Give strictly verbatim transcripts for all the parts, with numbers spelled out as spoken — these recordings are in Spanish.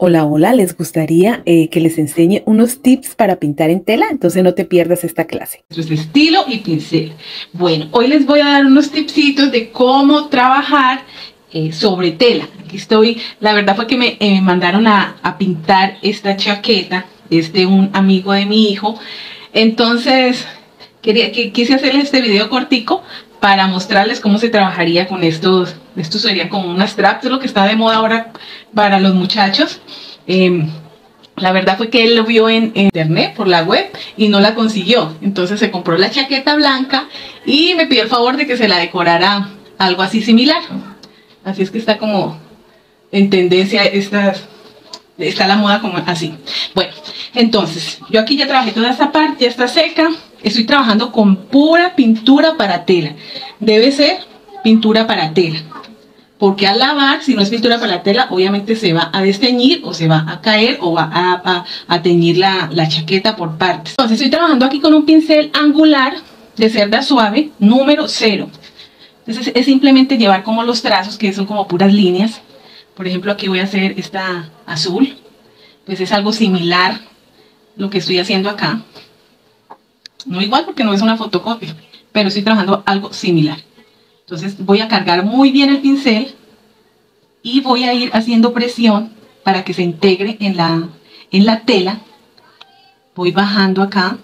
Hola, hola, ¿les gustaría eh, que les enseñe unos tips para pintar en tela? Entonces no te pierdas esta clase. Nuestro estilo y pincel. Bueno, hoy les voy a dar unos tipsitos de cómo trabajar eh, sobre tela. Aquí estoy, la verdad fue que me eh, mandaron a, a pintar esta chaqueta, es de un amigo de mi hijo. Entonces, quería, que, quise hacerles este video cortico para mostrarles cómo se trabajaría con estos. Estos serían como unas straps, es lo que está de moda ahora para los muchachos. Eh, La verdad fue que él lo vio en, en internet, por la web, y no la consiguió. Entonces se compró la chaqueta blanca y me pidió el favor de que se la decorara algo así similar. Así es que está como en tendencia, estas, está la moda como así. Bueno, entonces, yo aquí ya trabajé toda esta parte, ya está seca. Estoy trabajando con pura pintura para tela. Debe ser pintura para tela. Porque al lavar, si no es pintura para la tela, obviamente se va a desteñir o se va a caer o va a, a, a teñir la, la chaqueta por partes. Entonces estoy trabajando aquí con un pincel angular de cerda suave número cero. Entonces es simplemente llevar como los trazos, que son como puras líneas. Por ejemplo, aquí voy a hacer esta azul. Pues es algo similar lo que estoy haciendo acá. No igual porque no es una fotocopia, pero estoy trabajando algo similar. Entonces voy a cargar muy bien el pincel y voy a ir haciendo presión para que se integre en la, en la tela. Voy bajando acá.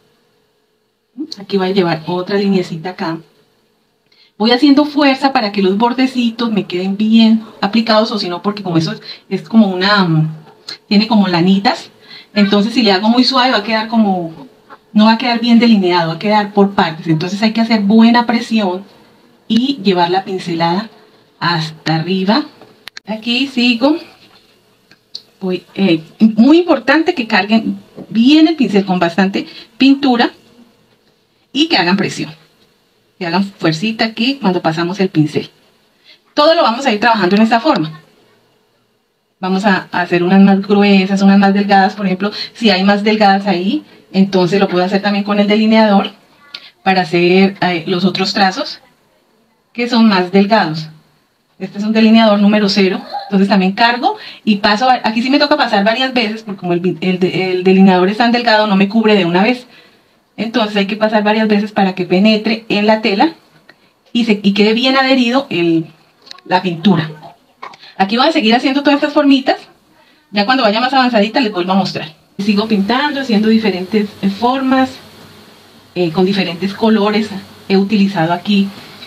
Aquí voy a llevar otra lineecita acá. Voy haciendo fuerza para que los bordecitos me queden bien aplicados, o si no, porque como eso es, es como una, tiene como lanitas. Entonces si le hago muy suave va a quedar como, no va a quedar bien delineado, va a quedar por partes. Entonces hay que hacer buena presión y llevar la pincelada hasta arriba. Aquí sigo. Voy, eh, muy importante que carguen bien el pincel con bastante pintura y que hagan presión, que hagan fuercita aquí cuando pasamos el pincel. Todo lo vamos a ir trabajando en esta forma. Vamos a, a hacer unas más gruesas, unas más delgadas. Por ejemplo, si hay más delgadas ahí, entonces lo puedo hacer también con el delineador para hacer eh, los otros trazos que son más delgados. Este es un delineador número cero, entonces también cargo y paso. Aquí sí me toca pasar varias veces, porque como el, el, el delineador es tan delgado no me cubre de una vez. Entonces hay que pasar varias veces para que penetre en la tela y, se, y quede bien adherido el, la pintura. Aquí voy a seguir haciendo todas estas formitas. Ya cuando vaya más avanzadita les vuelvo a mostrar. Sigo pintando, haciendo diferentes formas, eh, con diferentes colores. He utilizado aquí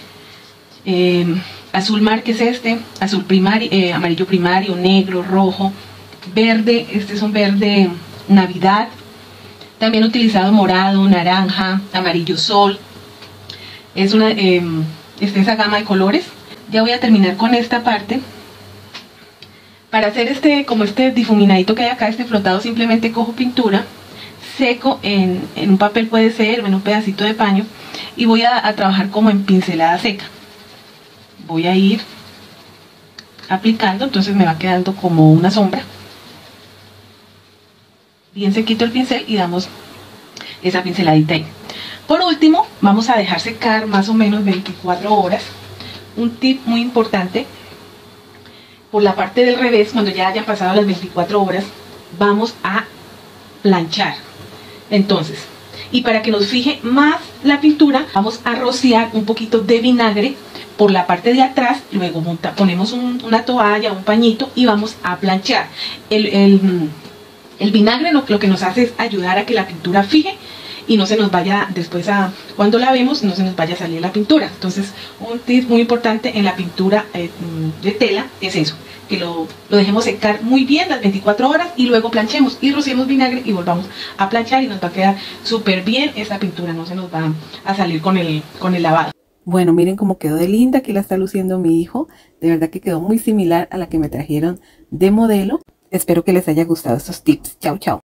Eh, azul mar, que es este, azul primario, eh, amarillo primario, negro, rojo, verde. Este es un verde Navidad. También he utilizado morado, naranja, amarillo sol. Es una, eh, esta esa gama de colores. Ya voy a terminar con esta parte. Para hacer este, como este difuminadito que hay acá, este flotado, simplemente cojo pintura, seco en, en un papel, puede ser, o en un pedacito de paño, y voy a, a trabajar como en pincelada seca. Voy a ir aplicando, entonces me va quedando como una sombra. Bien sequito el pincel y damos esa pinceladita ahí. Por último, vamos a dejar secar más o menos veinticuatro horas. Un tip muy importante: por la parte del revés, cuando ya hayan pasado las veinticuatro horas, vamos a planchar. Entonces, y para que nos fije más la pintura, vamos a rociar un poquito de vinagre por la parte de atrás. Luego monta, ponemos un, una toalla, un pañito, y vamos a planchar. El, el, el vinagre lo, lo que nos hace es ayudar a que la pintura fije y no se nos vaya después, a cuando la vemos, no se nos vaya a salir la pintura. Entonces, un tip muy importante en la pintura eh, de tela es eso, que lo, lo dejemos secar muy bien las veinticuatro horas y luego planchemos y rociemos vinagre y volvamos a planchar, y nos va a quedar súper bien esta pintura, no se nos va a salir con el, con el lavado. Bueno, miren cómo quedó de linda. Aquí la está luciendo mi hijo. De verdad que quedó muy similar a la que me trajeron de modelo. Espero que les haya gustado estos tips. Chao, chao.